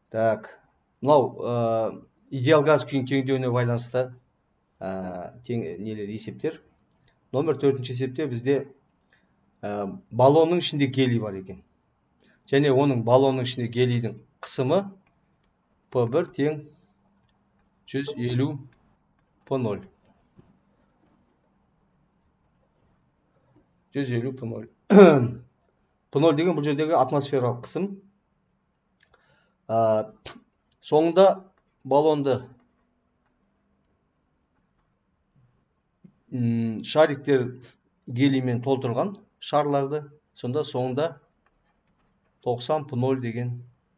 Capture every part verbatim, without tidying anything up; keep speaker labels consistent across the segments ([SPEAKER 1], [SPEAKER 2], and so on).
[SPEAKER 1] Так, мынау идеал газ күйінің теңдеуіне байланысты тең нелер есептер. Номер төртінші есепте бізде баллонның ішінде гелий бар екен. Және оның баллонның ішінде гелийдің қысымы П бір тең жүз елу П нөл. жүз елу П нөл. П нөл деген бұл жердегі атмосфералық қысым. Соңында баллонды шариктер гелиймен толтырған шарларды, сонда соңында тоқсан П нөл деген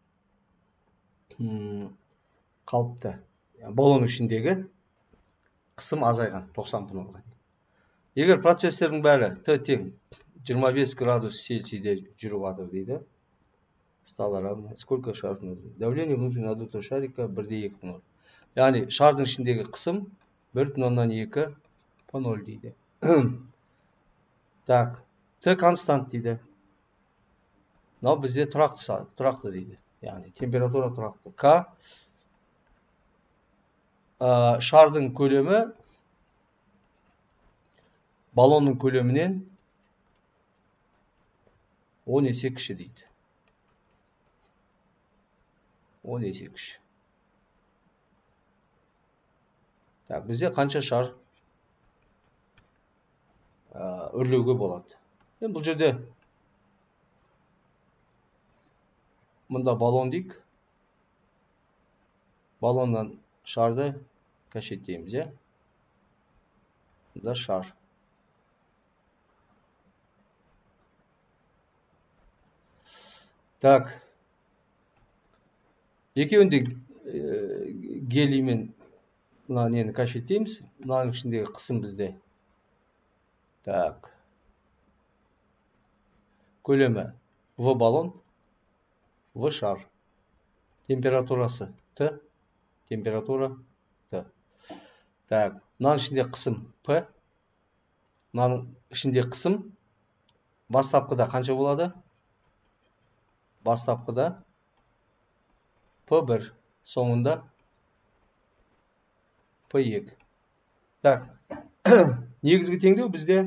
[SPEAKER 1] қалыпты. Баллон ішіндегі қысым азайған тоқсан П нөлға. Егер процесстердің бәрі Т тең жиырма бес градус Цельсийде жүріп жатыр дейді. Стало равно. Сколько шаров нужно? Давление внутреннего надутого шарика бір де екі П нөл. Яғни шардың ішіндегі қысым бір бүтін оннан екі П нөл дейді. Так, Т констант дейді. Мынау бізде тұрақты, тұрақты дейді. Яғни температура тұрақты. К шардың көлемі баллонның көлемінен он есе кіші дейді. он есе кіші. Так, бізде қанша шар үрлеуге болады. Енді бұл жерде мұнда баллон дейік. Баллоннан шарды кәшеттейміз, е? Мұнда шар. Так. Екеуінде гелиймен мына нені кәшеттейміз. Мынаның ішіндегі қысым бізде. Так. Көлемі В баллон, В шар. Температурасы Т, температура Т. Так, мынаның ішінде қысым П. Мынаның ішінде қысым бастапқыда қанша болады? Бастапқыда П бір, соңында П екі. Так, негізгі теңдеу бізде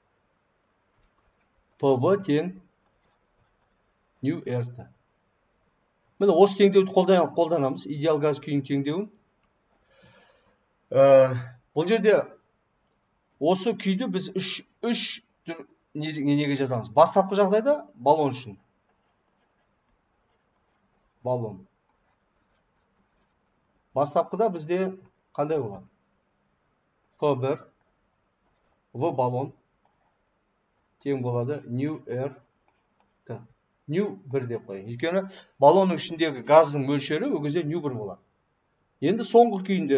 [SPEAKER 1] П В тең нью эр-ті. Міне осы теңдеуді қолданамыз, идеал газ күйінің теңдеуін. Бұл жерде осы күйді біз үш неге жазамыз. Бастапқы жағдайда баллон үшін. Баллон. Бастапқыда бізде қандай болады? П бір, В баллон тең болады нью эр-ті. нью бір деп қойын. Өйткені баллонның ішіндегі газдың мөлшері ол кезде нью бір болады. Енді соңғы күйінде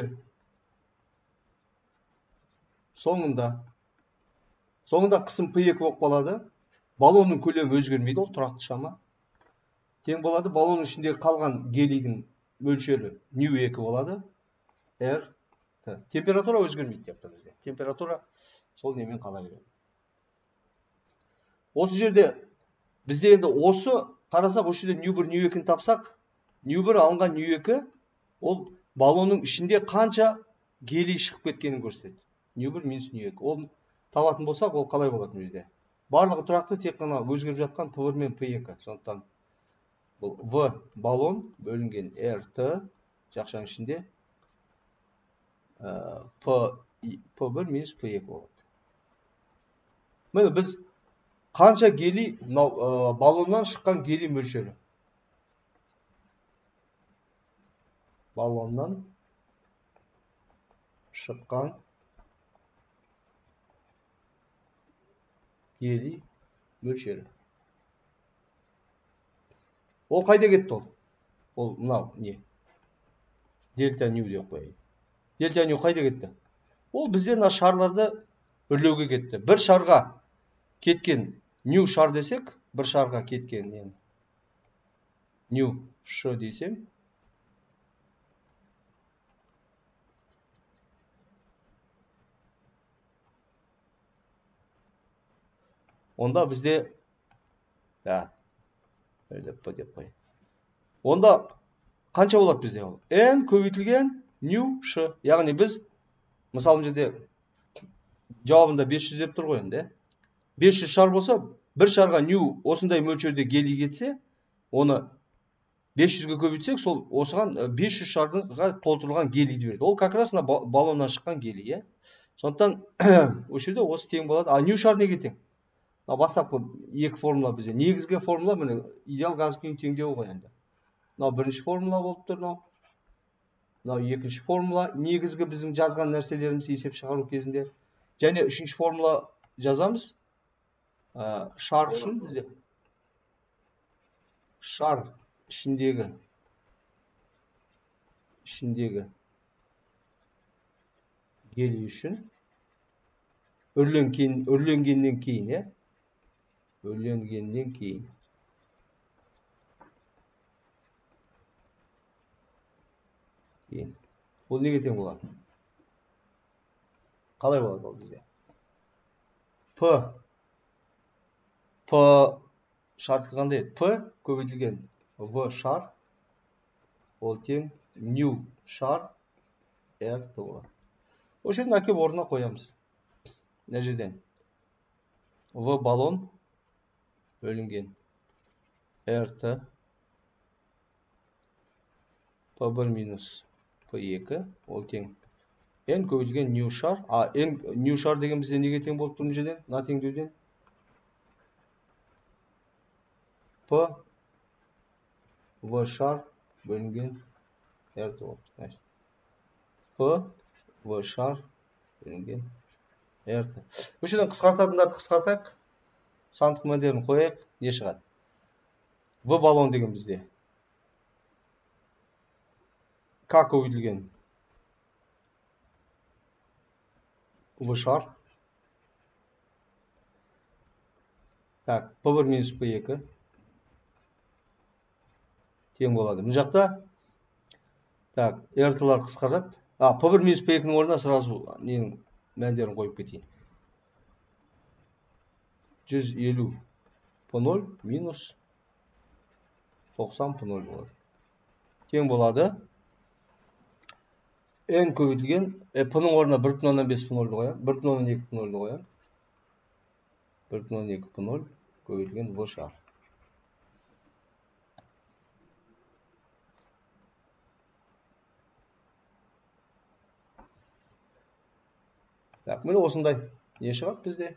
[SPEAKER 1] соңында соңында қысым П екі болып қалады. Баллонның көлемі өзгермейді, ол тұрақты шама. Тең болады баллонның ішіндегі қалған гелийдің мөлшері нью екі болады. эр-ті. Температура өзгермейді деп тұр бізде. Температура сол немен қала береді. Осы жерде бізде енді осы қарасақ, осы жерде нью бір, нью екіні тапсақ, нью бір алынған нью екі ол баллонның ішінде қанша гелий шығып кеткенін көрсетеді. нью бір минус нью екі. Ол табатын болсақ, ол қалай болады бізде? Барлығы тұрақты, тек қана өзгеріп жатқан П бір мен П екі. Сондықтан бұл В баллон бөлінген эр-ті жақшаның ішінде П бір минус П екі болады. Міне біз қанша гелий баллоннан шыққан гелий мөлшері? Баллоннан шыққан гелий мөлшері. Ол қайда кетті ол? Ол мынау не? Дельта нью деп қояйын. Дельта нью қайда кетті? Ол бізде мына шарларды үрлеуге кетті. Бір шарға кеткен нью шар десек, бір шарға кеткен нені? Нью ш десем, онда бізде да, деп қой. Онда қанша болады бізде ол? N көбейтілген нью ш. Яғни біз, мысалы мына жерде жауабында бес жүз деп тұр ғой енді. бес жүз шар болса, бір шарға нью осындай мөлшерде гелий кетсе, оны бес жүзге көбейтсек, сол осыған бес жүз шарға толтырылған гелийді береді. Ол как раз баллоннан шыққан гелий, е. Сондықтан осы жерде осы тең болады. А нью шар неге тең? Бастапқы екі формула бізде. Негізгі формула міне идеал газ күйінің теңдеуі ғой енді. Мынау бірінші формула болып тұр, мынау. Мынау екінші формула. Негізгі біздің жазған нәрселеріміз есеп шығару кезінде. Және үшінші формула жазамыз. Шар үшін бізде. Шар ішіндегі ішіндегі гелий үшін үрленген, үрленгеннен кейін, е? Үрленгеннен кейін. Кейін. Бұл неге тең болады? Қалай болады ол бізде? П. П шарты қандай еді? П көбейтілген В шар. Ол тең нью шар R болады. Осы жерден әкеп орнына қоямыз. Мына жерден В баллон бөлінген RT П бір минус П екі ол тең N көбейтілген нью шар. А N нью шар деген бізде неге тең болып тұр мына жерден? Мына теңдеуден П В шар бөлінген RT болды. П В шар бөлінген RT. Осы жерден қысқартатындарды қысқартайық. Сандық мәндерін қояйық. Не шығады? В баллон деген бізде К көбейтілген В шар. Так, П бір минус П екі тең болады. Бұл жақта так, RT-лар қысқартады. А, П бір минус П екінің орнына сразу ненің мәндерін қойып кетейін. жүз елу П нөл минус тоқсан П нөл болады. Тең болады. N көбейтілген, П-ның орнына бір бүтін оннан бес П нөлді қоям. бір бүтін оннан екі П нөлді қоям. бір бүтін оннан екі П нөл көбейтілген В шар. Так, міне осындай не шығады бізде?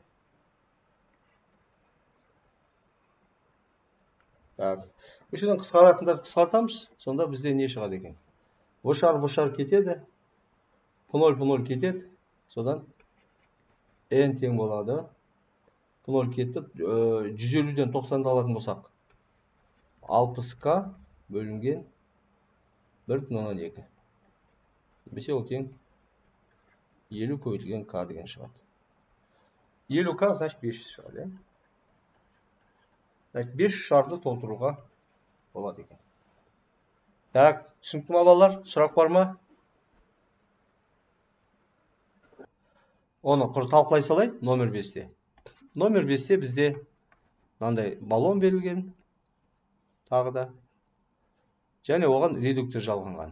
[SPEAKER 1] Так, осы жерден қысқаратындарды қысқартамыз, сонда бізде не шығады екен? В шар, В шар кетеді, П нөл, П нөл кетеді, содан N тең болады. П нөл кетті, жүз елуден тоқсанды алатын болсақ, алпыс К бөлінген бір бүтін оннан екі. Немесе ол тең елу көбейтілген К деген шығады. елу К, значит бес жүз шығады. Значит, бес жүз шарды толтыруға болады екен. Так, түсінікті ма балалар? Сұрақ бар ма? Оны құр талқылай салайын, номер бесте. Номер бесте бізде мынандай баллон берілген, тағы да. Және оған редуктор жалғанған.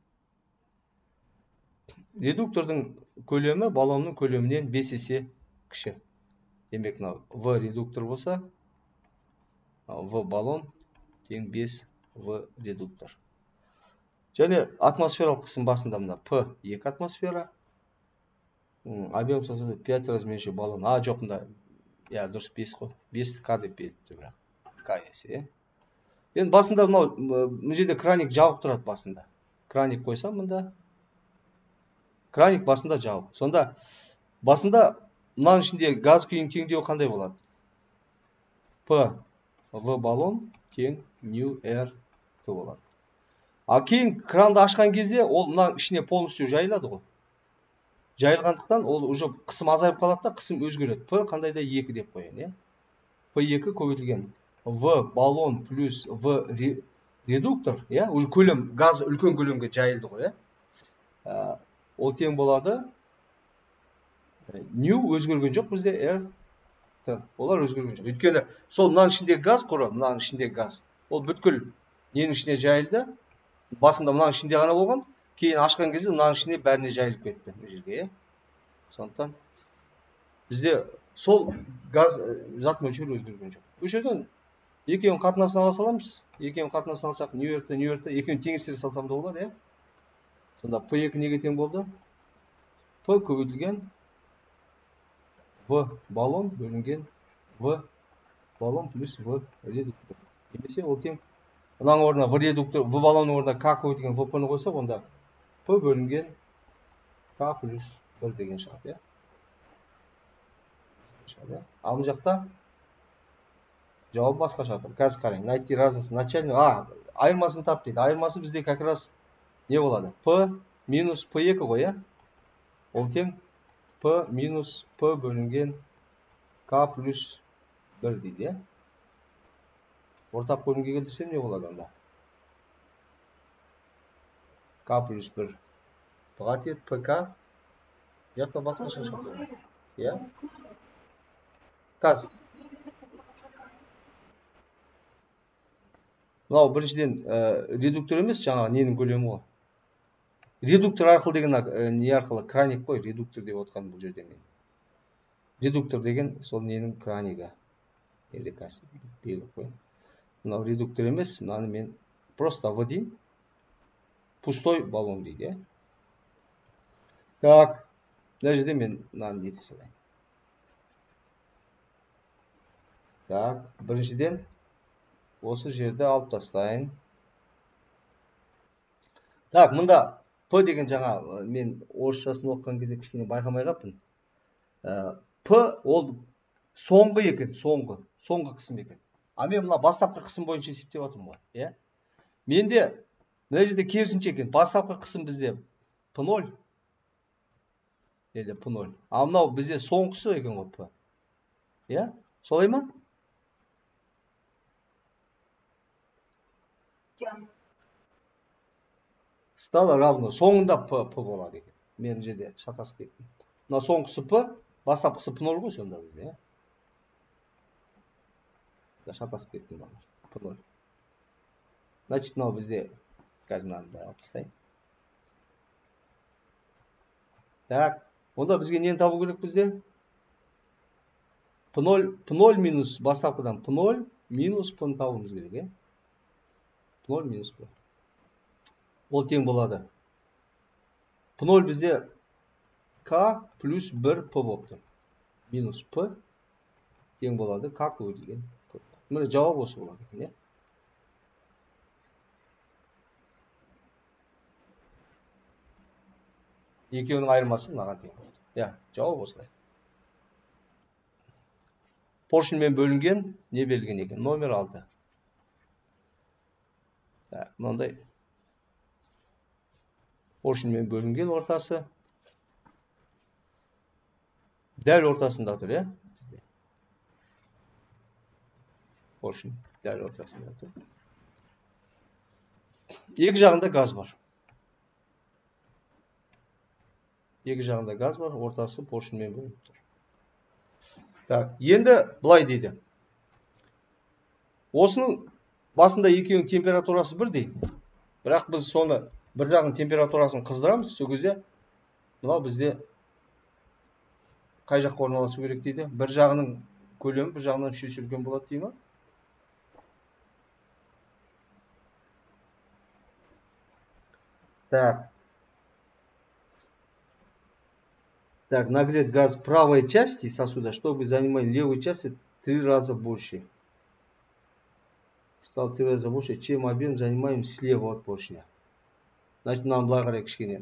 [SPEAKER 1] Редуктордың көлемі баллонның көлемінен бес есе кіші. Демек, В редуктор болса, В баллон тең бес В редуктор. Және атмосфералық қысым басында мына П екі атмосфера. Объем сосуды пять размерші баллон. А, жоқ мында, я, дұрыс бес қой. бес К деп берді бірақ. К есе. Енді басында мынау, мына жерде краник жауып тұрады басында. Краник қойсам мында. Краник басында жауып. Сонда басында мынаның ішінде газ күйінің теңдеуі қандай болады? П В баллон тең нью R Т болады. А кейін кранды ашқан кезде ол мынаның ішіне полностью жайылады ғой. Жайылғандықтан ол уже қысым азайып қалады да, қысым өзгереді. П қандайда екі деп қояйын, е? П екі көбейтілген В баллон плюс В редуктор, е? Уже көлем, газ үлкен көлемге жайылды ғой, е? Ол тең болады. Нью өзгерген жоқ бізде, R Т. Олар өзгерген жоқ. Өйткені сол мынаның ішіндегі газ құры, мынаның ішіндегі газ. Ол бүткіл ненің ішіне жайылды. Басында мынаның ішінде ғана болған, кейін ашқан кезде мынаның ішіне бәріне жайылып кетті бұл жерге, иә. Сондықтан бізде сол газ зат мөлшері өзгерген жоқ. Бұл жерден екеуінің қатынасын ала саламыз. Екеуінің қатынасын алсақ, Нью-Йоркта, Нью-Йоркта екеуін теңестіре салсам да болады, иә. Сонда P екі неге тең болды? P көбейтілген V баллон бөлінген V баллон плюс V редуктор. Немесе ол тең мынаның орнына V редуктор, V баллонның орнына K көбейтілген V P-ны қойсақ, онда P бөлінген K плюс бір деген шығады, иә. Ал бұл жақта жауап басқаша тұр. Қазір қарайын. Найти разница начальный. А, айырмасын тап дейді. Айырмасы бізде как раз не болады? P минус P екі ғой, иә? Ол тең P минус P бөлінген K плюс бір дейді, иә? Ортақ бөлімге келтірсем не болады онда? K плюс бір. Бұға тиеді P K. Жақта басқаша шығады. Иә? Қаз. Мынау біріншіден редуктор емес, жаңағы ненің көлемі ғой. Редуктор арқылы деген не арқылы? Краник қой, редуктор деп отқан бұл жерде мен. Редуктор деген сол ненің кранигі. Елде кәсіп белгіліп қойын. Мынау редуктор емес, мынаны мен просто V дейін. Пустой баллон дейді, иә. Так, мына жерде мен мынаны нете салайын. Так, біріншіден осы жерді алып тастайын. Так, мұнда P деген жаңа мен орысшасын оқыған кезде кішкене байқамай қаппын. P ол соңғы екен, соңғы, соңғы қысым екен. А мен мына бастапқы қысым бойынша есептеп отырмын ғой, иә. Менде мына жерде керісінше екен. Бастапқы қысым бізде P нөл. Елде P нөл. А мынау бізде соңғысы екен ғой P. Иә? Солай ма? Стало равно. Соңында P, P болады екен. Мен жерде шатасып кеттім. Мына соңғысы P, бастапқысы P нөл ғой сонда бізде, иә. Шатасып кеттім бағар. P нөл. Значит, мынау бізде қазір мынаны алып тастайын. Так, онда бізге нені табу керек бізде? P нөл, P нөл минус бастапқыдан P нөл минус P-ны табуымыз керек, иә. P нөл минус P. Ол тең болады. P нөл бізде K плюс бір P болып тұр. Минус P тең болады K көбейтілген P. Міне жауап осы болады екен, иә. Екеуінің айырмасы мынаған тең болады. Иә, жауап осылай. Поршеньмен бөлінген не берілген екен? Номер алты. Так, мынандай поршеньмен бөлінген ортасы дәл ортасында тұр, иә? Поршень дәл ортасында тұр. Екі жағында газ бар. Екі жағында газ бар, ортасы поршеньмен бөлініп тұр. Так, енді былай дейді. Осының басында екеуінің температурасы бір дейді. Бірақ біз соны бір жағын температурасын қыздырамыз, сол кезде мынау бізде қай жаққа орналасу керек дейді. Бір жағының көлемі бір жағынан үш есе үлкен болады дейді ме? Так. Так, нагрет газ правой части сосуда, чтобы занимать левой части три раза больше. Стал три раза больше, чем объем занимаем слева от поршня. Значит, нам благодаря кішкене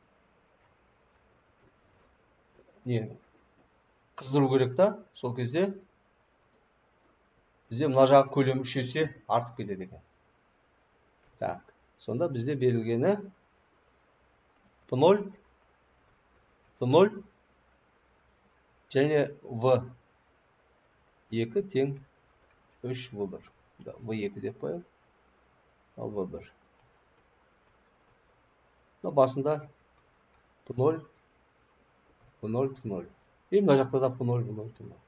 [SPEAKER 1] не қыздыру керек та, сол кезде бізде мына жағы көлемі үш есе артып кетеді екен. Так, сонда бізде берілгені P нөл, P нөл және V екі тең үш V бір. V екі деп қояйық. Ал V бір. Басында P нөл, P нөл, P нөл. И мына жақта да P нөл, P нөл, P нөл.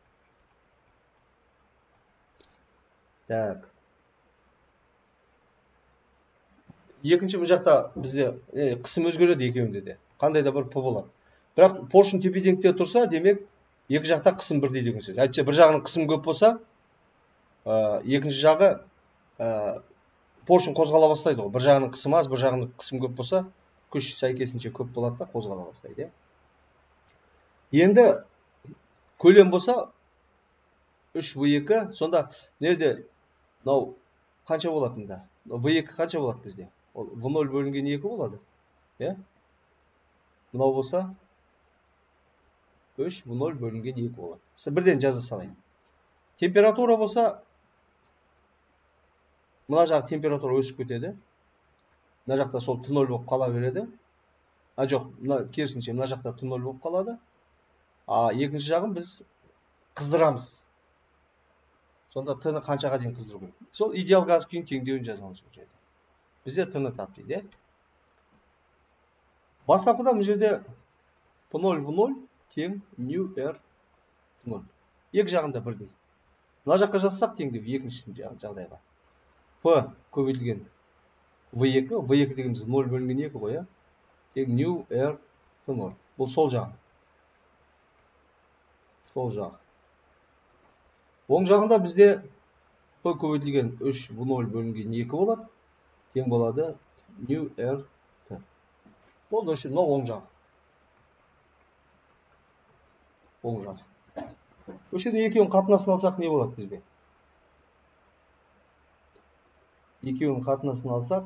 [SPEAKER 1] Так. екінші мына жақта бізде е, қысым өзгереді екеуінде де. Қандай да бір P болады. Бірақ поршень тепе-теңдікте тұрса, демек екі жақта қысым бірдей деген сөз. Әйтпесе бір жағының қысым көп болса, ә, екінші жағы ә, поршень қозғала бастайды ғой. Бір жағының қысымы аз, бір жағының қысым көп болса, күш сәйкесінше көп болады да қозғала бастайды. Енді көлем болса үш V екі, сонда nerede мынау қанша болады мында? V екі қанша болады бізде? Ол V нөл бөлінген екі болады. Иә? Мынау болса үш V нөл бөлінген екі болады. Бірден жаза салайын. Температура болса мына жағы температура өсіп кетеді. Мына жақта сол Т нөл болып қала береді. А жоқ, мына керісінше мына жақта Т нөл болып қалады. А екінші жағын біз қыздырамыз. Сонда Т-ны қаншаға дейін қыздыру керек? Сол идеал газ күйінің теңдеуін жазамыз бұл жерде. Бізде Т-ны тап дейді. Бастапқыда бұл жерде P нөл V нөл тең нью R Т нөл. Екі жағында бірдей. Мына жаққа жазсақ теңдеу екіншісін жағдайға. P көбейтілген V екі, V екі дегеніміз нөл бөлінген екі ғой, тең нью R Т нөл. Бұл сол жағы. Сол жағы. Оң жағында бізде P көбейтілген үш V нөл бөлінген екі болады. Тең болады нью R Т. Бұл да үшін оң жағы. Оң жағы. Өшеде екеуін қатынасын алсақ не болады бізде? Екеуін қатынасын алсақ.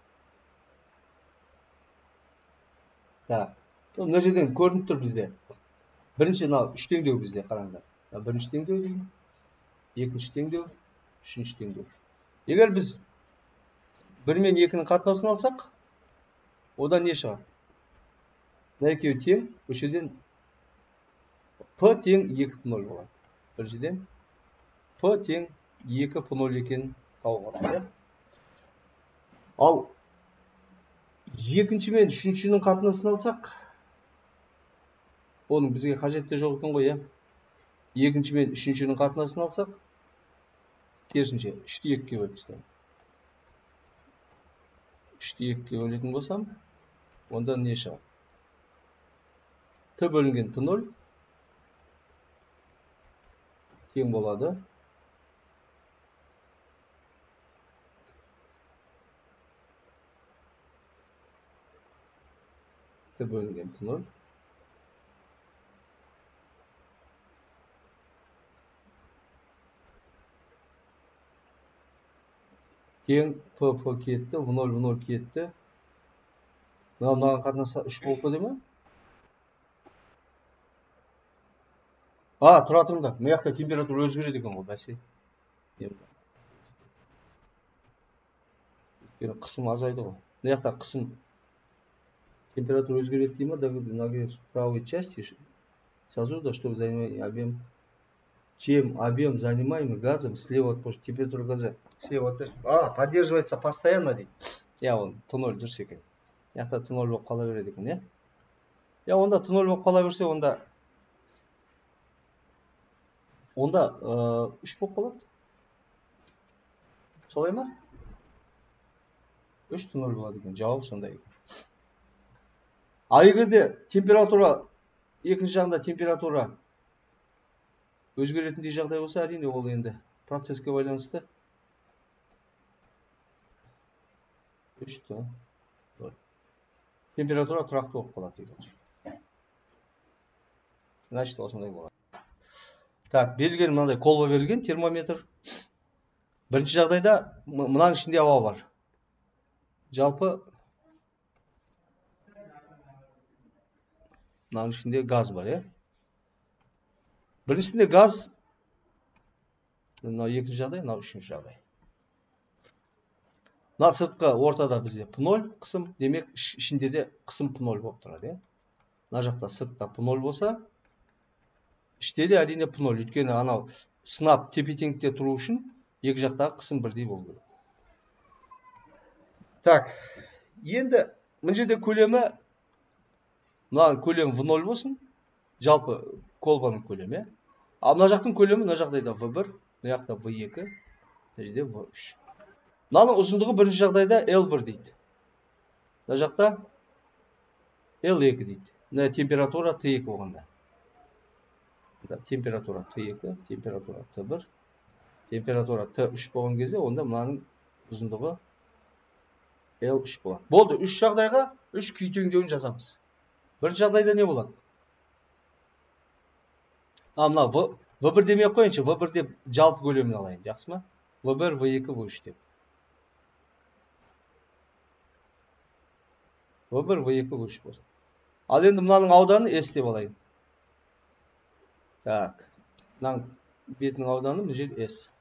[SPEAKER 1] Так. Мына жерден көрініп тұр бізде. Бірінші мынау үш теңдеу бізде қараңдар. Бірінші теңдеу деймін. Екінші теңдеу, үшінші теңдеу. Егер біз бір мен екінің қатынасын алсақ, одан не шығады? Мына екеуі тең, үшеден P тең екі П нөл болады. Біріншіден P тең екі П нөл екенін тауып. Ал екінші мен үшіншінің қатынасын алсақ, оның бізге қажетті жоқ екен ғой, екінші мен үшіншінің қатынасын алсақ, керісінше үшті екіге бөліп тастаймын. үшті екіге бөлетін болсам, онда не шығады? Т бөлінген Т нөл тең болады Т бөлінген Т нөл тең П П кетті, В нөл В нөл кетті. Мынаған қатынаса үш болып кетті ме? А, тұра тұрыңдар. Мына жақта температура өзгереді екен ғой, бәсе. Қысым азайды ғой. Мына жақта қысым температура өзгереді дейме, нагрев в правой части сосуда, чтобы занимать объем. Чем объем занимаемый газом слева от поршня, температура газа слева от поршня. А, поддерживается постоянно дейді. Я он Т нөл дұрыс екен. Яқта Т нөл болып қала береді екен, е? Я онда Т нөл болып қала берсе, онда онда үш болып қалады. Солай ма? үш Т нөл болады екен. Жауап сондай екен. А егерде температура екінші жағында температура өзгеретіндей жағдай болса, әрине ол енді процеске байланысты. үш Т нөл. Температура тұрақты болып қалады екен. Значит, осындай болады. Так, берілген мынандай колба берілген термометр. Бірінші жағдайда мынаның ішінде ауа бар. Жалпы мынаның ішінде газ бар, е? Біріншісінде газ, мынау екінші жағдай, мынау үшінші жағдай. Мына сыртқы ортада бізде П нөл қысым, демек ішінде де қысым П нөл болып тұрады. Мына жақта сыртта П нөл болса, іште де әрине П нөл. Өйткені анау сынап тепе-теңдікте тұру үшін екі жақтағы қысым бірдей болу керек. Так, енді мына жерде көлемі, мына көлем В нөл болсын, жалпы колбаның көлемі. А мына жақтың көлемі, мына жағдайда В бір, мына жақта В екі, мына жерде В үш. Мынаның ұзындығы бірінші жағдайда Л бір дейді. мына жақта эл екі дейді. Мына температура тэ екі болғанда. Температура тэ екі, температура тэ бір, температура тэ үш болған кезде, онда мынаның ұзындығы эл үш болады. Болды, үш жағдайға үш күй теңдеуін жазамыз. Бірінші жағдайда не болады? А, мына вэ бір демей қойыншы, вэ бір деп жалпы көлемін алайын, жақсы ма? вэ бір, вэ екі, вэ үш деп. вэ бір, вэ екі, вэ үш болсын. Ал енді мынаның ауданы S деп алайын. Так, мынаның бетінің ауданы мына жер S.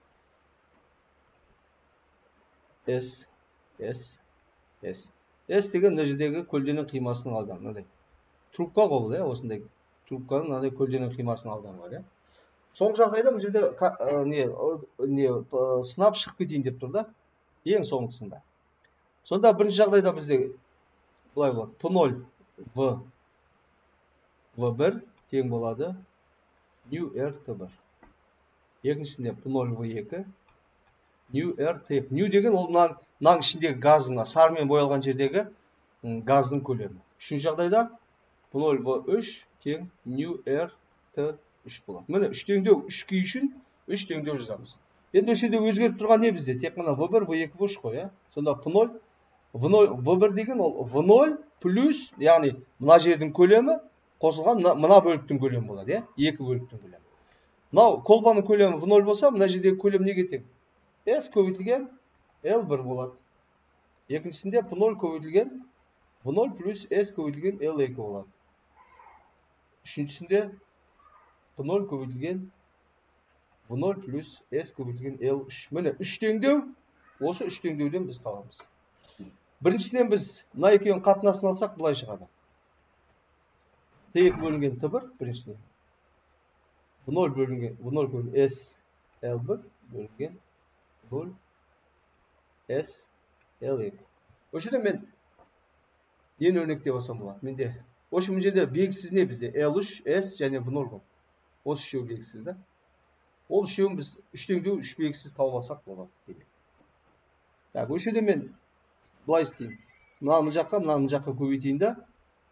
[SPEAKER 1] S, S, S. S деген мына жердегі көлденең қимасының ауданы. Мынадай. Трубка ғой бұл, осындай трубканың мынадай көлденең қимасының ауданы бар, соңғы жағдайда мына жерде не не сынап шығып кетейін деп тұр да. Ең соңғысында. Сонда бірінші жағдайда бізде былай болады. пэ нөл вэ вэ бір тең болады нью эр тэ бір. Екіншісінде пэ нөл вэ екі нью эр тэ екі. Нью деген ол мынаның ішіндегі газына сарымен боялған жердегі газдың көлемі. Үшінші жағдайда пэ нөл вэ үш тең нью эр тэ үш болады. Міне үш теңдеу үш күй үшін үш теңдеу жазамыз. Енді осы жерде өзгеріп тұрған не бізде? Тек мына вэ бір, вэ екі, вэ үш қой, сонда пэ нөл вэ бір деген ол вэ нөл плюс, яғни мына жердің көлемі қосылған мына бөліктің көлемі болады, екі бөліктің көлемі. Мынау колбаның көлемі вэ нөл болса, мына жердегі көлем неге тең? S көбейтілген эл бір болады. Екіншісінде пэ нөл көбейтілген вэ нөл плюс S көбейтілген эл екі болады. Үшіншісінде пэ нөл көбейтілген вэ нөл плюс S көбейтілген эл үш. Міне үш теңдеу, осы үш теңдеуден біз табамыз. Біріншіден біз мына екеуінің қатынасын алсақ былай шығады. тэ екі бөлінген тэ бір біріншіден. вэ нөл бөлінген вэ нөл бөлінген S эл бір бөлінген вэ нөл S эл екі. Осы жерде мен нені өрнектеп алсам болады? Менде осы мына жерде белгісіз не бізде? эл үш, S және вэ нөл ғой. Осы үшеуі белгісіз да. Ол үшеуін біз үш теңдеу үш белгісіз тауып алсақ болады. Так, осы жерде мен былай істеймін. Мына жаққа, мына жаққа көбейтейін да.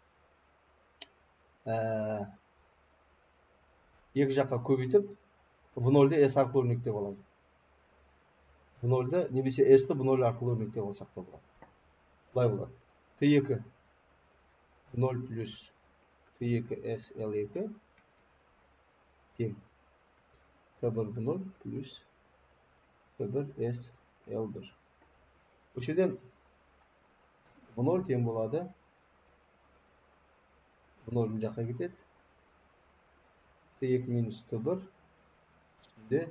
[SPEAKER 1] Екі жаққа көбейтіп, вэ нөлді S арқылы өрнектеп аламын. вэ нөлді немесе S-ті вэ нөл арқылы өрнектеп алсақ та болады. Былай болады. тэ екі вэ нөл плюс тэ екі S эл екі тең тэ бір вэ нөл плюс тэ бір S эл бір. Осы жерден вэ нөл тең болады. вэ нөл мына жаққа кетеді. тэ екі минус тэ бір үстінде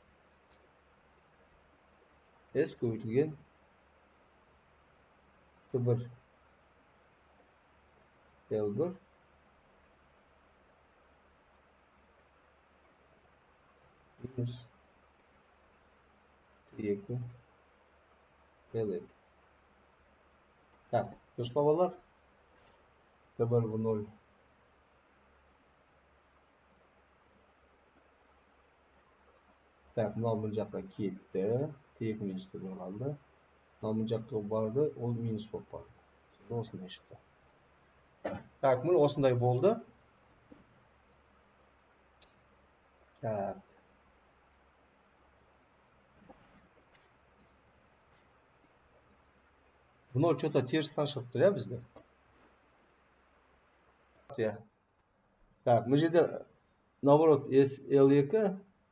[SPEAKER 1] S көбейтілген тэ бір эл бір минус тэ екі эл екі. Так, дұрыс па балалар? тэ бір вэ нөл так, мынау мына жаққа кетті. тэ екі минус тэ бір қалды. Мынау мына жаққа барды, ол минус болып барды. Осындай шықты. Так, міне осындай болды. Так. вэ нөл что-то терістен шығып тұр, бізде. Так, мына жерде наоборот S эл екі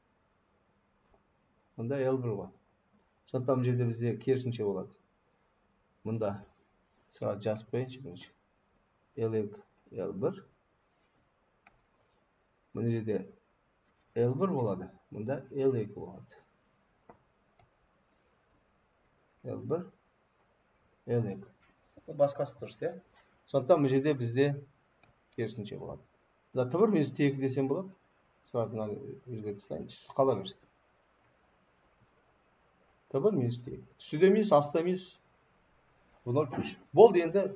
[SPEAKER 1] мында эл бір ғой. Сондықтан мына жерде бізде керісінше болады. Мында сразу жазып қояйыншы бірінші. эл екі эл бір. Мына жерде эл бір болады. Мында эл екі болады. эл бір эл екі. Басқасы дұрыс, иә? Сондықтан мына жерде бізде керісінше болады. Мына тэ бір минус тэ екі десем болады. Сразу өзгертіп тастайын. Қала берсін. тэ бір минус тэ екі. Үстіде минус, астыда минус. вэ нөл плюс. Болды енді.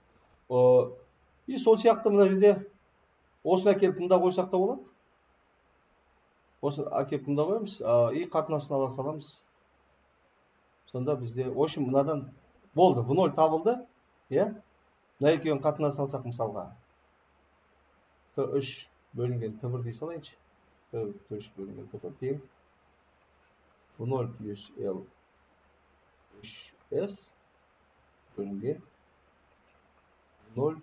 [SPEAKER 1] И сол сияқты мына жерде осыны әкеліп мында қойсақ та болады. Осы әкеліп мында қоямыз. И қатынасын ала саламыз. Сонда бізде, в общем, мынадан болды. вэ нөл табылды. иә? Мына екеуін қатынас алсақ мысалға тэ үш бөлінген тэ бір дей салайыншы. тэ үш бөлінген тэ бір тең вэ ноль плюс эл үш эс бөлінген ноль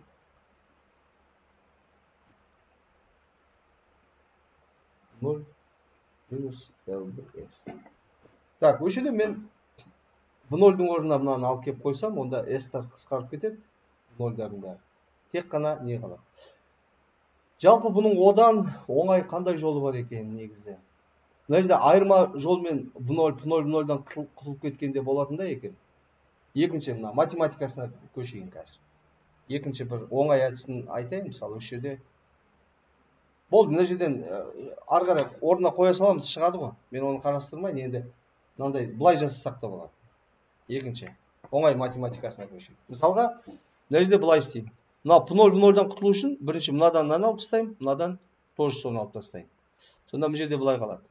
[SPEAKER 1] ноль минус эл бір эс. Так, осы жерде мен вэ ноль-дің орнына мынаны алып келіп қойсам, онда S-тар қысқарып кетеді. вэ ноль-дардың бәрі. Тек қана не қалады. Жалпы бұның одан оңай қандай жолы бар екен негізі? Мына жерде айырма жолмен вэ ноль, вэ ноль, вэ ноль-дан құтылып кеткенде болатындай екен. Екінші мына математикасына көшейін қазір. Екінші бір оңай әдісін айтайын, мысалы осы жерде. Болды, мына жерден ары қарай орнына қоя саламыз, шығады ғой. Мен оны қарастырмайын, енді мынандай былай жасасақ та болады. Екінші, оңай математикасына көшейін. Мысалға, мына жерде былай істеймін. Мына вэ ноль, вэ ноль-дан құтылу үшін бірінші мынадан мынаны алып тастаймын, мынадан тоже соны алып тастаймын. Сонда мына жерде былай қалады.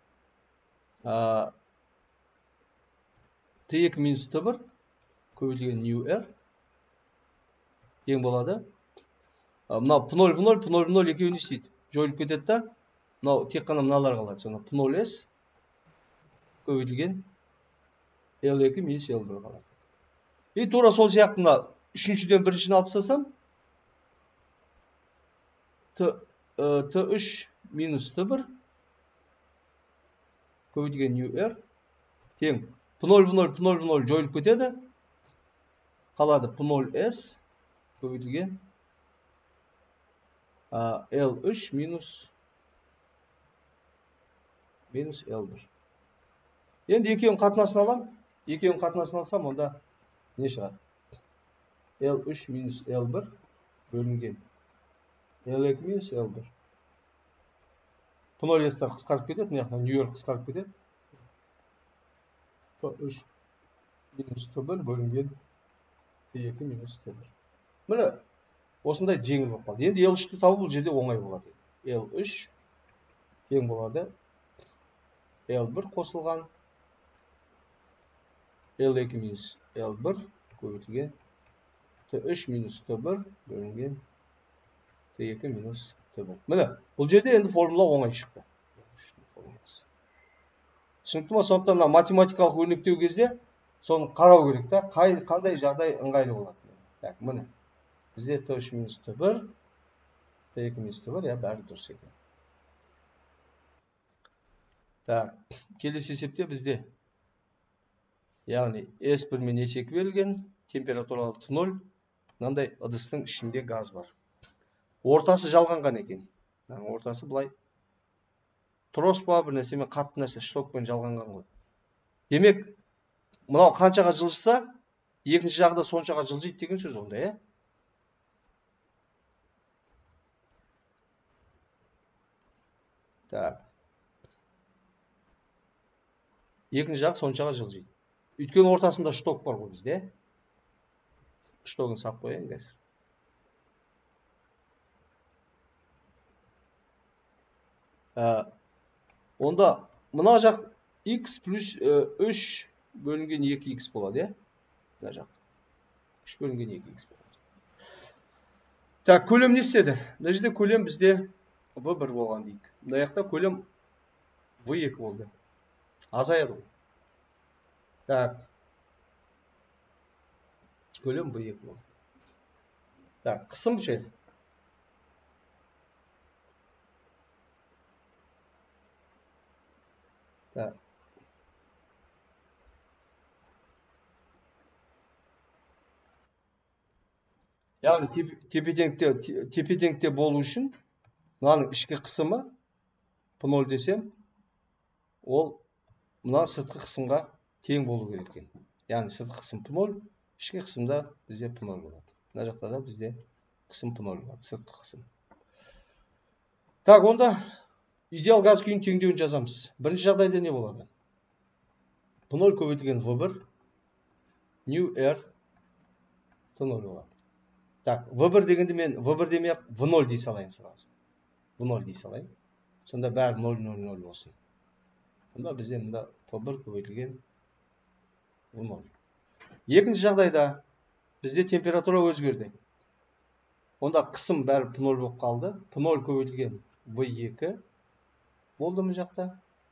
[SPEAKER 1] тэ екі минус тэ бір көбейтілген нью эр тең болады. Мына вэ ноль, вэ ноль, вэ ноль, вэ ноль екеуі не істейді? Жойылып кетеді да, мынау тек қана мыналар қалады. Сонда вэ ноль эс көбейтілген эл екі минус эл бір қалады. И тура сол сияқты мына үшіншіден біріншіні алып тастасам, тэ үш минус тэ бір көбейтілген нью эр тең вэ ноль, вэ ноль, вэ ноль, вэ ноль жойылып кетеді. Қалады вэ ноль эс көбейтілген эл үш минус минус эл бір. Енді екеуін қатынасын алам. Екеуін қатынасын алсам, онда не шығады? эл үш минус эл бір бөлінген эл екі минус эл бір. вэ ноль эс-тар қысқарып кетеді, мына нью эр қысқарып кетеді. тэ үш минус тэ бір бөлінген тэ екі минус тэ бір. Міне, осындай жеңіл болып қалды. Енді эл үшті табу бұл жерде оңай болады. эл үш тең болады эл бір қосылған эл екі минус эл бір көбейтілген тэ үш минус тэ бір бөлінген тэ екі минус тэ бір. Міне, бұл жерде енді формула оңай шықты. Түсінікті ма? Сондықтан математикалық өрнектеу кезде соны қарау керек та, қандай жағдай ыңғайлы болады. Так, міне. Бізде тэ үш минус тэ бір, тэ екі минус тэ бір, я бәрі дұрыс екен. Так, келесі есепте бізде яғни эс бір мен эс екі берілген, температуралы тэ ноль, мынандай ыдыстың ішінде газ бар. Ортасы жалғанған екен. Ортасы былай трос па, бір нәрсемен қатты нәрсе штокпен жалғанған ғой. Демек, мынау қаншаға жылжыса, екінші жағы да соншаға жылжиды деген сөз онда, е? Так. Екінші жағы соншаға жылжиды. Өйткені ортасында шток бар ғой бізде. Штогын сап қояйын қазір. Онда мына жақ x плюс үш бөлінген екі икс болады, е? Мына жақ. үш бөлінген екі икс болады. Так, көлем не істеді? Мына жерде көлем бізде вэ бір болған дейік. Мына жақта көлем вэ екі болды. Азаяды ғой. Так. Көлем вэ екі болды. Так, қысым ше. Так. Яғни тепе-теңдікте болу үшін мынаның ішкі қысымы пэ ноль десем, ол мына сыртқы қысымға тең болу керек екен. Яғни сыртқы қысым пэ ноль, ішкі қысымда бізде пэ ноль болады. Мына жақта да бізде қысым пэ ноль болады, сыртқы қысым. Так, онда идеал газ күйінің теңдеуін жазамыз. Бірінші жағдайда не болады? пэ ноль көбейтілген вэ бір, нью эр тэ ноль болады. Так, вэ бір дегенде мен вэ бір демей ақ вэ ноль дей салайын сразу. вэ ноль дей салайын. Сонда бәрі ноль ноль ноль болсын. Онда бізде пэ бір көбейтілген вэ ноль. Екінші жағдайда Бізде температура өзгерді. Онда қысым бәрі пэ нөл болып қалды. пэ нөл көбейтілген вэ екі болды мына жақта.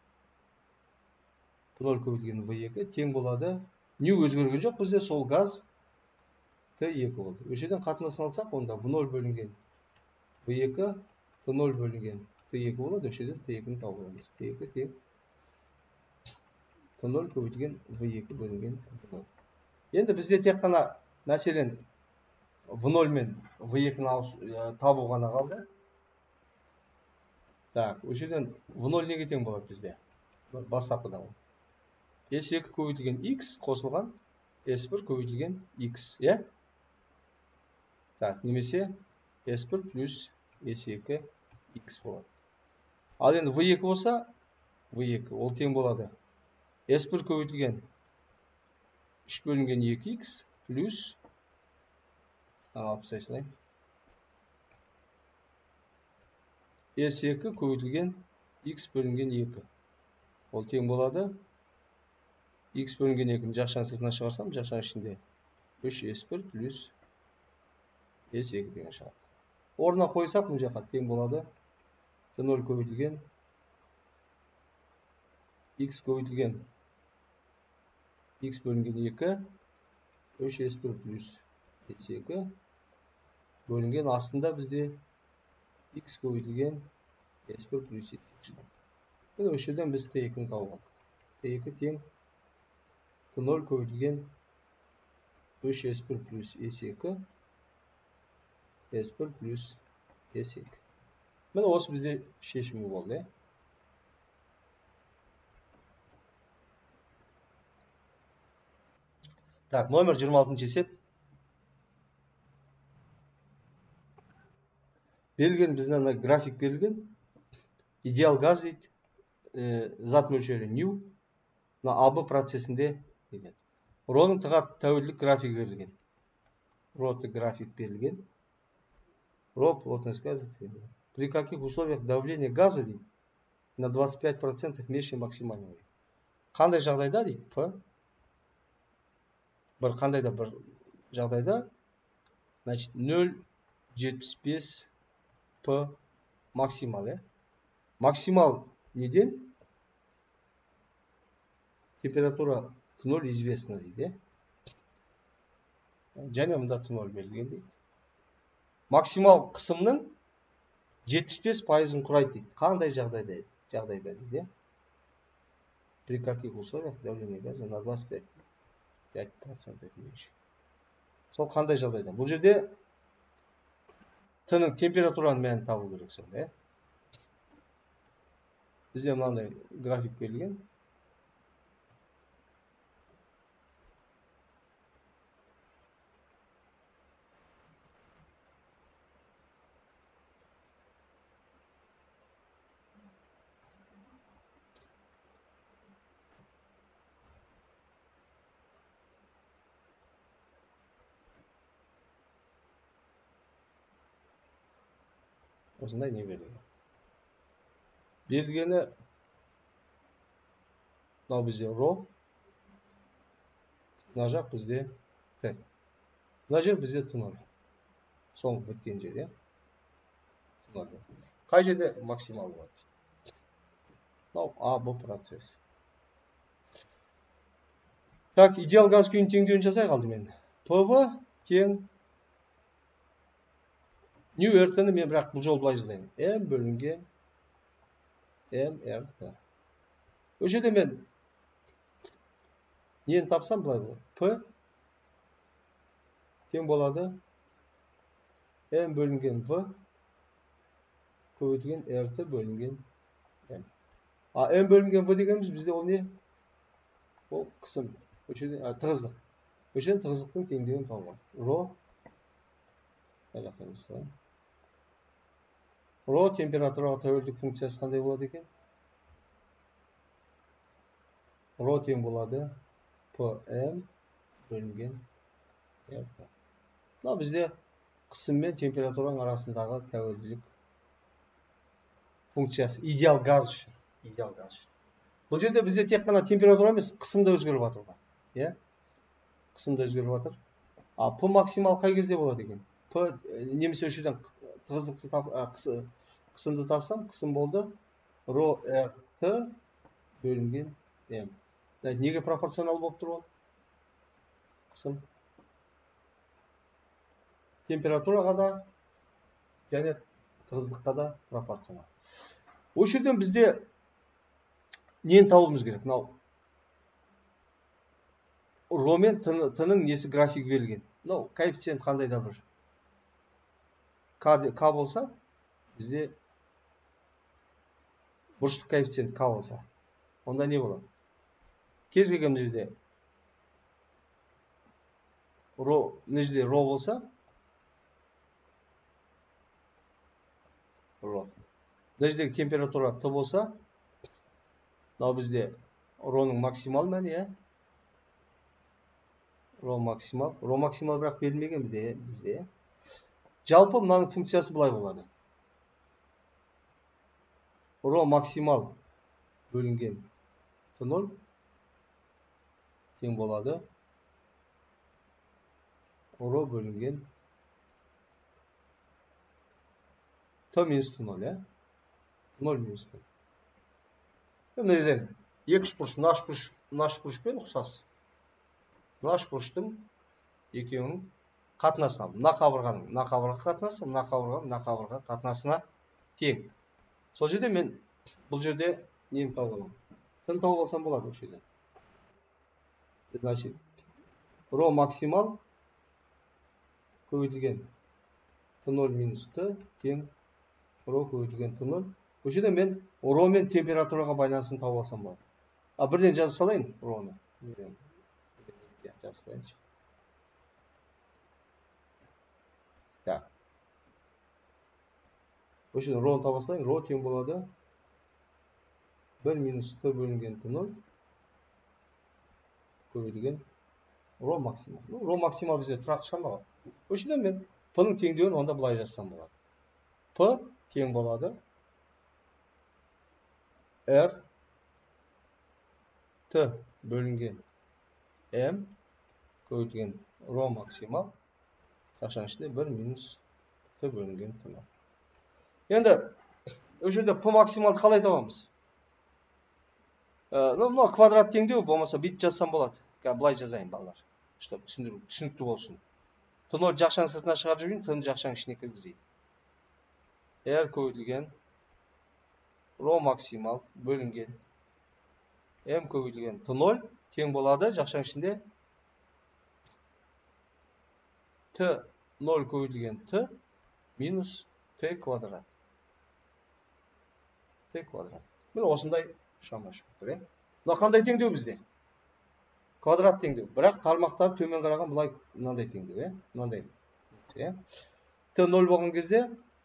[SPEAKER 1] пэ нөл көбейтілген вэ екі тең болады. Нью өзгерген жоқ бізде, сол газ тэ екі болды. Осы жерден қатынасын алсақ, онда вэ нөл бөлінген вэ екі, пэ нөл бөлінген тэ екі болады. Осы жерден тэ екіні тауып аламыз. тэ екі тең пэ нөл көбейтілген вэ екі бөлінген вэ нөл. Енді бізде тек қана мәселен вэ нөл мен вэ екіні табу ғана қалды. Так, осы жерден вэ нөл неге тең болады бізде? Бастапқыда. эс екі көбейтілген x қосылған эс бір көбейтілген x, е? Так, немесе эс бір плюс эс екі x болады. Ал енді вэ екі болса, вэ екі ол тең болады. эс бір көбейтілген үш бөлінген екі икс плюс алып тастайын. эс екі көбейтілген x бөлінген екі. Ол тең болады. X бөлінген екіні жақшаның сыртына шығарсам, жақшаның ішінде үш эс бір плюс эс екі деген шығады. Орнына қойсақ, бұл жаққа тең болады. тэ нөл көбейтілген x көбейтілген x бөлінген екі, үш эс бір плюс эс екі бөлінген астында бізде x көбейтілген эс бір плюс эс екі шығады. Осы жерден біз тэ екіні тауып алдық. тэ екі тең тэ нөл көбейтілген үш эс бір плюс эс екі эс бір плюс эс екі. Міне осы бізде шешімі болды. Так, номер жиырма алтыншы есеп. Берілген бізден график берілген. Идеал газ дейді. Зат мөлшері нью. Мына АБ процесінде келеді. Роның тәуелділік график берілген. Роты график берілген. Ро плотность газа. При каких условиях давление газа дейді, на двадцать пять процентов меньше максимального. Қандай жағдайда дейді, П. Бір қандай да бір жағдайда, значит, нөл жетпіс бес П максимал, е? Максимал неден? Температура тэ нөл известна дейді. Және мұнда тэ нөл берілген дейді. Максимал қысымның жетпіс бес пайызын құрайды дейді. Қандай жағдайда жағдайда дейді. При каких условиях давление газа на двадцать пять процентов меньше. Сол қандай жағдайда? Бұл жерде Т-ның температураның мәнін табу керек сонда, е? Бізде мынандай график берілген. Осындай не берілген. Берілгені мынау бізде ро, мына жақ бізде Т. Мына жер бізде тэ нөл. Соңғы біткен жер, е? Қай жерде максимал болады? Мынау АБ процесс. Так, идеал газ күйін теңдеуін жасай қалды мен. ПВ тең нью РТ-ні мен бірақ бұл жол былай жазайын. М бөлінген М РТ. Осы жерде мен нені тапсам былай болады. П тең болады М бөлінген В көбейтілген РТ бөлінген М. А М бөлінген В дегеніміз бізде ол не? Ол қысым. Осы жерде тығыздық. Осы жерден тығыздықтың теңдеуін табу. Ро Ро температураға тәуелділік функциясы қандай болады екен? Ро тең болады ПМ бөлінген РТ. Мына бізде қысым мен температураның арасындағы тәуелділік функциясы. Идеал газ үшін. Идеал газ үшін. Бұл жерде бізде тек қана температура емес, қысым да өзгеріп жатыр. Е? Қысым да өзгеріп жатыр. А П максимал қай кезде болады екен? П немесе осы жерден тығыздықты қысымды тапсам, қысым болды ро р т бөлінген м. Неге пропорционал болып тұр ол? Қысым температураға да және тығыздыққа да пропорционал. Осы жерден бізде нені табуымыз керек? Мынау ро мен т-ның несі график берілген. Мынау коэффициент қандай да бір к болса, бізде бұрыштық коэффициент к болса, онда не болады? Кез келген жерде ро, мына жерде ро болса, ро. Мына жердегі температура т болса, мынау бізде роның максимал мәні, иә? Ро максимал. Ро максимал бірақ берілмеген бізде. Жалпы мынаның функциясы былай болады. Ро максимал бөлінген т нөл тең болады. Ро бөлінген т минус т нөл, иә? нөл минус нөл. Мына жерден екі үшбұрыш, мына үшбұрышпен ұқсас. Мына үшбұрыштың екеуінің қатынасын алып, мына қабырғаның мына қабырға қатынасы, мына қабырғаның мына қабырға қатынасына тең. Сол жерде мен бұл жерде нені тауып аламын? Т-ны тауып алсам болады осы жерде. Значит, ро максимал көбейтілген т нөл минус т тең ро көбейтілген т нөл. Осы жерде мен ро мен температураға байланысын тауып алсам болады. А бірден жаза салайын роны. Жаза салайыншы. Так. Осы жерде роны тауып алсайын, ро тең болады бір минус т бөлінген т нөл көбейтілген ро максимал. Ро максимал бізде тұрақты шығармаған. Осы жерде мен п-ның теңдеуін онда былай жазсам болады. П тең болады R Т бөлінген М көбейтілген ро максимал қашан ішінде бір минус Т бөлінген Т нөл. Енді осы жерде П максималды қалай табамыз? Мына квадрат теңдеу болмаса бүйтіп жазсам болады. Былай жазайын балалар, чтобы түсінікті болсын. Т нөл жақшаның сыртына шығарып жіберейін, Т-ны жақшаның ішіне кіргізейін. R көбейтілген ро максимал бөлінген М көбейтілген Т нөл тең болады жақшаның ішінде Т нөл көбейтілген Т минус Т квадрат. Т квадрат. Міне осындай шама шығып тұр. Мына қандай теңдеу бізде? Квадрат теңдеу. Бірақ тармақтар төмен қараған бұлай мынандай теңдеу, мынандай. Т нөл болған кезде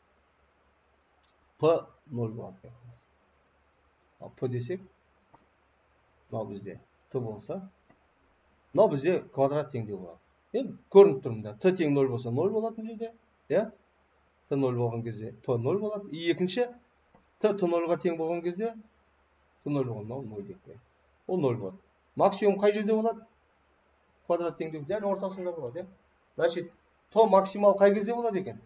[SPEAKER 1] П нөл болады. П десек, мынау бізде Т болса, мынау бізде квадрат теңдеу болады. Енді көрініп тұрмында. Т тең нөл болса нөл болады бұл жерде. Т нөл болған кезде П нөл болады. Екінші Т Т нөлға тең болған кезде Т нөл болған, мынау нөл деп. Ол нөл болады. Максимум қай жерде болады? Квадрат теңдеу дәл ортасында болады. Значит, П максимал қай кезде болады екен?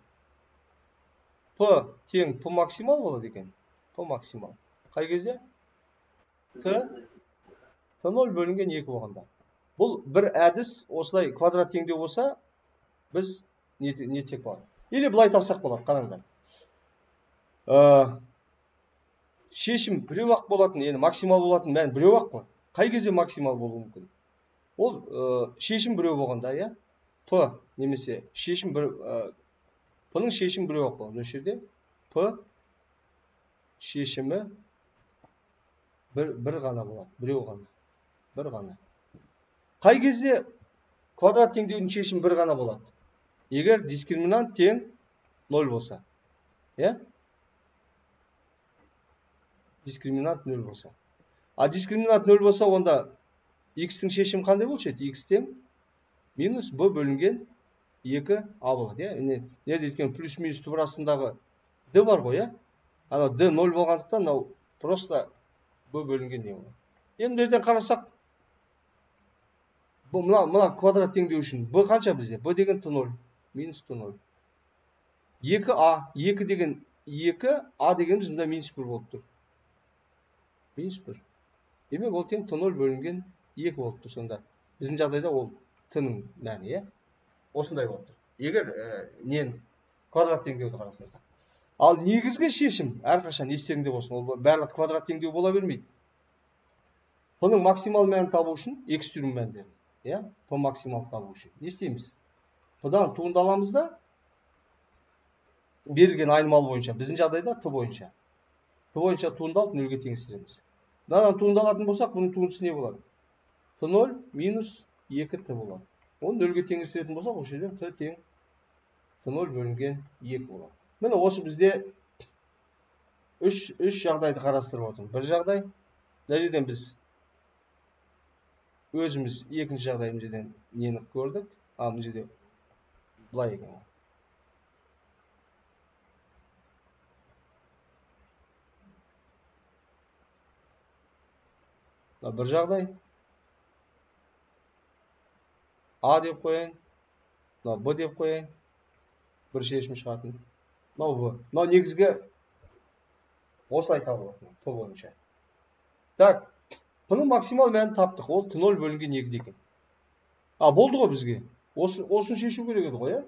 [SPEAKER 1] П тең П максимал болады екен. П максимал. Қай кезде? Т Т нөл бөлінген екі болғанда. Бұл бір әдіс, осылай квадрат теңдеу болса, біз не етсек болады. Или былай тапсақ болады, қараңдар. Шешім біреу ақ болатын, енді максимал болатын мән біреу ақ қой. Қай кезде максимал болуы мүмкін? Ол шешім біреу болғанда, иә? П немесе шешім бір П-ның шешім біреу ақ болады. Осы жерде П шешімі бір ғана болады, біреу ғана. Бір ғана. Қай кезде квадрат теңдеудің шешімі бір ғана болады? Егер дискриминант тең нөл болса. Иә? Дискриминант нөл болса. А дискриминант нөл болса, онда x-тің шешімі қандай болушы еді? X тең минус b бөлінген екі а болады. Не дейткен плюс минус түбір астындағы d бар ғой, иә? Ана d нөл болғандықтан, мынау просто b бөлінген не болады. Енді жерден қарасақ, Bu mına, mına kvадрат теңдеу үшін b қанша бізде? b деген t ноль. Минус t ноль. екі a. екі деген екі. A дегеніміз мында минус бір болып тұр. Минус бір. Демек ол тең t ноль бөлінген екі болып тұр сонда. Біздің жағдайда ол t-ның мәні, е? Осындай болып тұр. Егер ә, нен квадрат теңдеуді қарастырсақ. Ал негізгі шешім әрқашан естеріңде болсын. Ол барлық квадрат теңдеу бола бермейді. P-ның максимал мәнін табу үшін x түрін мәндерін. Я? P максимал табу үшін. Не істейміз? P-дан туындаламыз да берілген айнымалы бойынша. Біздің жағдайда t бойынша. T бойынша туындалып нөлге теңестіреміз. Мынадан туындалатын болсақ, бұның туындысы не болады? t ноль минус екі t болады. Оны нөлге теңестіретін болсақ, осы жерден t тең t ноль бөлінген екі болады. Міне осы бізде үш жағдайды қарастырып отырмыз. Бір жағдай, мына жерден біз өзіміз екінші жағдай мына жерден нені көрдік. А мына жерде былай екен. Бір жағдай A деп қояйын, B деп қояйын, бір шешім шығатын. Мынау V. Мынау негізгі осылай табылады P бойынша. Так, P-ның максимал мәнін таптық. Ол t ноль бөлінген екі екен. А, болды ғой бізге. Осын шешу керек еді ғой, е?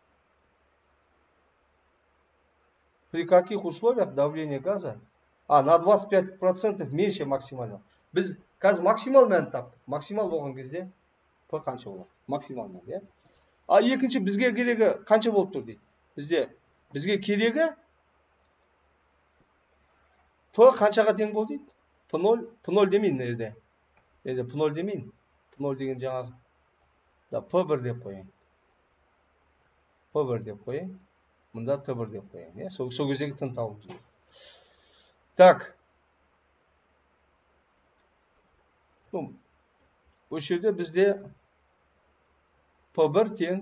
[SPEAKER 1] При каких условиях давление газа? А, на двадцать пять процентов меньше максимально. Біз қазір максимал мәнін таптық. Максимал болған кезде P қанша болады? Максимал мән, е? А екінші бізге керегі қанша болып тұр дейді? Бізде бізге керегі P қаншаға тең болды дейді? P ноль, P ноль демейін nerede? Nerede P ноль демейін? P ноль деген жаңағы да P бір деп қояйын. P бір деп қояйын. Мұнда T бір деп қояйын, е? Сол кездегі t-ны табуымыз керек. Так. Осы жерде бізде P бір тең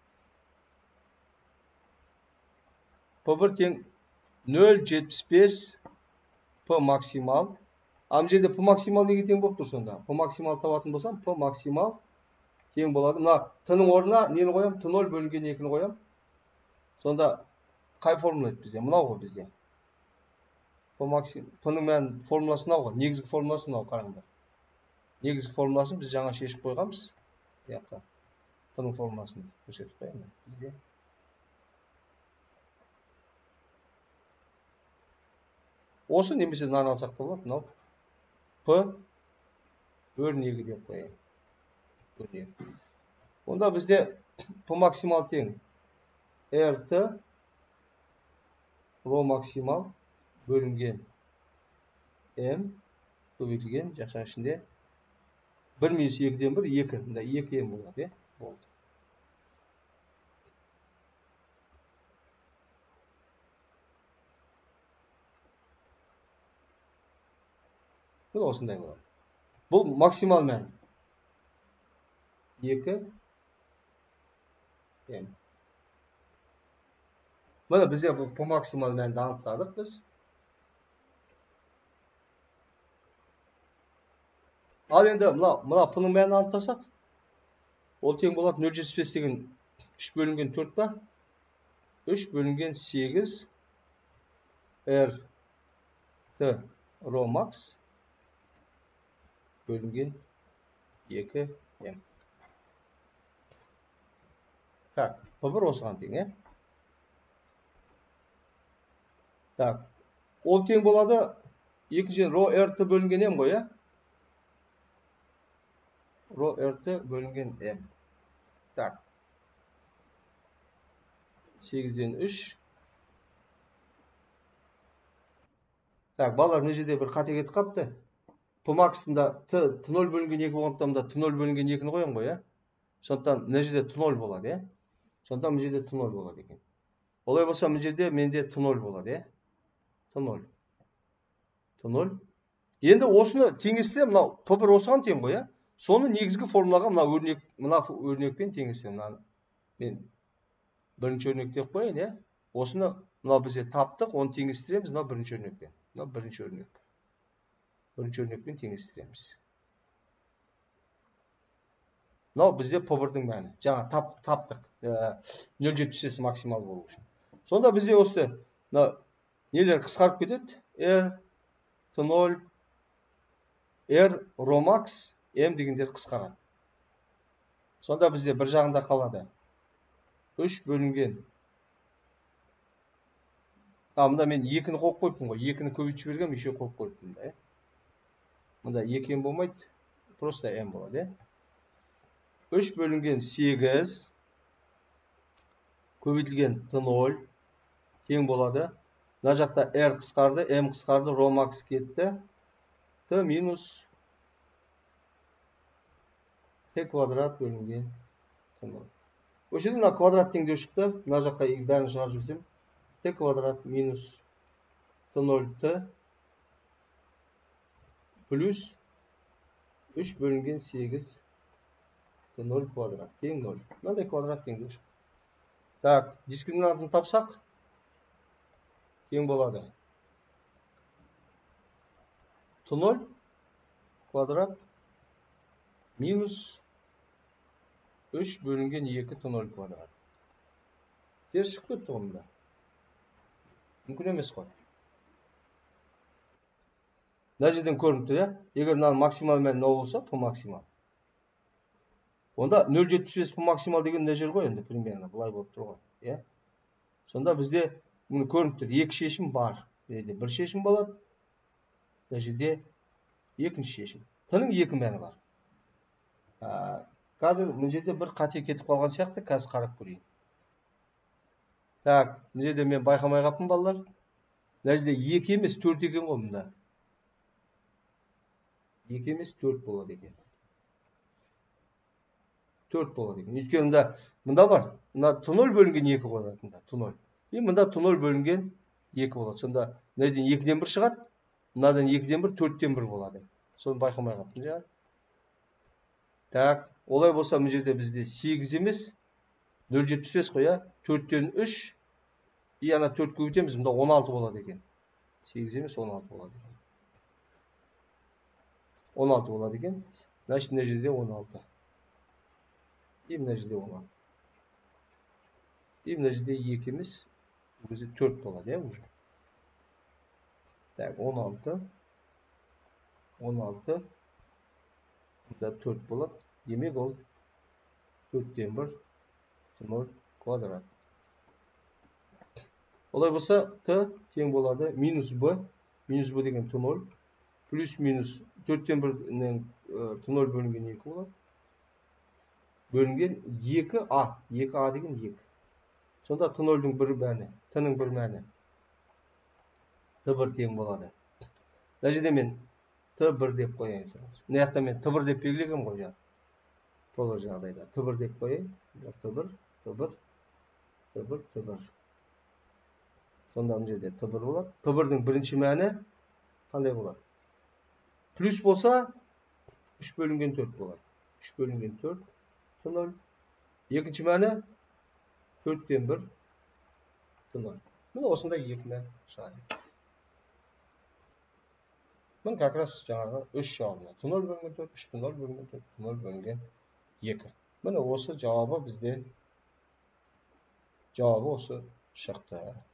[SPEAKER 1] P бір тең нөл жетпіс бес P максимал. Ам жерде P максимал неге тең болып тұр сонда? P максимал табатын болсам, P максимал тең болады. Мына t-ның орнына нені қоям? t ноль бөлінген екіні қоям. Сонда қай формула еді бізде? Мынау ғой бізде. P максимал, P-ның мән формуласы мынау ғой. Негізгі формуласы мынау қараңдар. Негізгі формуласын біз жаңа шешіп қойғанбыз. Яққа. P-ның формуласын көрсетіп қоямын бізге. Осы немесе мынаны алсақ та болады. Мынау P бөлін екі деп қояйын. Бөлін екі. Онда бізде P максимал тең RT ρ максимал бөлінген M көбейтілген жақшаның ішінде бір минус екіден бір, екі. Мында екі M болады, е? Болды. Бұл осындай болады. Бұл максимал мән. екі M. Мына бізде бұл P максимал мәнді анықтадық біз. Ал енді мына P-ның мәнін анықтасақ, ол тең болады нөл жетпіс бес деген үш бөлінген төрт па? үш бөлінген сегіз R T ρ max бөлінген екі M. Так, P бір осыған тең, е? Так, ол тең болады екінші ρ RT бөлінген M ғой, е? ρ RT бөлінген M. Так. сегізден үш. Так, балалар, мына жерде бір қате кетіп қапты. P максында t ноль бөлінген екі болғандықтан мында t ноль бөлінген екіні қоямын ғой, е? Сондықтан мына жерде t ноль болады, е? Сондықтан мына жерде t ноль болады екен. Олай болса мына жерде менде t ноль болады, е? t ноль. t ноль. Енді осыны теңестіре, мынау P бір осыған тең ғой, е? Соны негізгі формулаға мына өрнек, мына өрнекпен теңестіре. Мен бірінші өрнек деп қояйын, е? Осыны мынау бізде таптық, оны теңестіреміз мына бірінші өрнекпен. Мына бірінші өрнек. Бірінші өрнекпен теңестіреміз. Мынау бізде P бірдің мәні. Жаңа тап, таптық. нөл жетпіс бес максимал болу үшін. Сонда бізде осы нелер қысқарып кетеді. R, T нөл, R, Rho max, M дегендер қысқарады. Сонда бізде бір жағында қалады. үш бөлінген. А, мұнда мен екіні қойып қойыппын ғой. екіні көбейтіп жібергем, еще қойып қойыппын да. Мұнда екі M болмайды. Просто M болады. үш бөлінген сегіз көбейтілген T нөл тең болады. Мына жақта R қысқарды, M қысқарды, Rho max кетті. T минус T квадрат бөлінген T нөл. Осы жерде мына квадрат теңдеу шықты. Мына жаққа бәрін шығарып жүрсем. T квадрат минус T нөл T плюс үш бөлінген сегіз T нөл квадрат тең нөл. Мынандай квадрат теңдеу шықты. Так, дискриминантын тапсақ тең болады. T нөл квадрат минус үш бөлінген екі T нөл квадрат. Теріс шығып кетті онда. Мүмкін емес қой. Мына жерден көрініп тұр, иә? Егер мынаның максимал мәні нөл болса, P максимал. Онда нөл жетпіс бес P максимал деген мына жер ғой енді примерно былай болып тұр ғой, иә? Сонда бізде мұны көрініп тұр, екі шешім бар. Бір шешім болады. Мына жерде екінші шешім. T-ның екі мәні бар. Қазір мына жерде бір қате кетіп қалған сияқты, қазір қарап көрейін. Так, мына жерде мен байқамай қаппын балалар. Мына жерде екі емес, төрт екен ғой мұнда. екі емес, төрт болады екен. төрт болады екен. Өйткені мұнда мұнда бар. Мына T нөл бөлінген екі болады мұнда, T нөл. И мұнда T нөл бөлінген екі болады. Сонда мына жерден екіден бір шығады. Мынадан екіден бір, төрттен бір болады. Соны байқамай қаппын жаңа. Так, олай болса мына жерде бізде сегіз емес, нөл жетпіс бес қой, төрттен үш, и ана төрт көбейтеміз, мұнда он алты болады екен. сегіз емес, он алты болады екен. он алты болады екен. Значит, мына жерде он алты. И мына жерде он алты. И мына жерде екі емес, өзі төрт болады, иә, уже. Так, он алты. он алты. Мұнда төрт болады. Демек ол төрттен бір T нөл квадрат. Олай болса T тең болады минус B. Минус B деген T нөл. Плюс минус төрттен бірінен T нөл бөлінген екі болады. Бөлінген екі A. екі A деген екі. Сонда T нөлдің бір мәні. T-ның бір мәні. T бір тең болады. Мына жерде мен T бір деп қояйын. Мына жақта мен T бір деп белгілегем ғой жаңа. P бір жағдайда T бір деп қояйын. T бір, T бір, T бір, T бір. Сонда мына жерде T бір болады. T бірдің бірінші мәні қандай болады? Плюс болса үш бөлінген төрт болады. үш бөлінген төрт T нөл. Екінші мәні төрттен бір T нөл. Міне осындай екі мән шығады. Міне как раз жаңағы үш жауабына. T нөл бөлінген төрт, үш T нөл бөлінген төрт, T нөл бөлінген екі. Міне осы жауабы бізде жауабы осы шықты.